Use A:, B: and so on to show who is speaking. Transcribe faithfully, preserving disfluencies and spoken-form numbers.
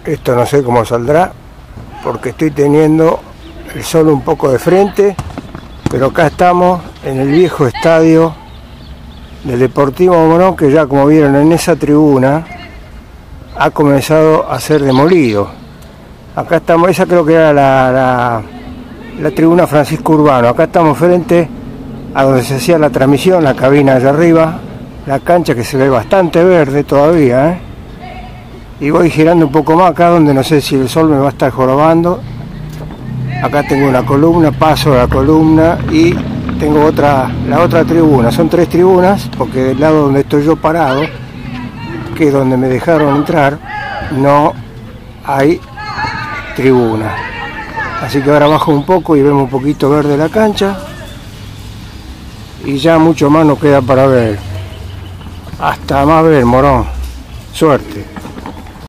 A: Esto no sé cómo saldrá, porque estoy teniendo el sol un poco de frente, pero acá estamos en el viejo estadio del Deportivo Morón, que ya como vieron en esa tribuna ha comenzado a ser demolido. Acá estamos, esa creo que era la, la, la tribuna Francisco Urbano. Acá estamos frente a donde se hacía la transmisión, la cabina allá arriba, la cancha que se ve bastante verde todavía, ¿eh? Y voy girando un poco más acá donde no sé si el sol me va a estar jorobando. Acá tengo una columna, paso a la columna y tengo otra, la otra tribuna. Son tres tribunas porque del lado donde estoy yo parado, que es donde me dejaron entrar, no hay tribuna. Así que ahora bajo un poco y vemos un poquito verde la cancha y ya mucho más nos queda para ver. Hasta más ver, Morón. Suerte.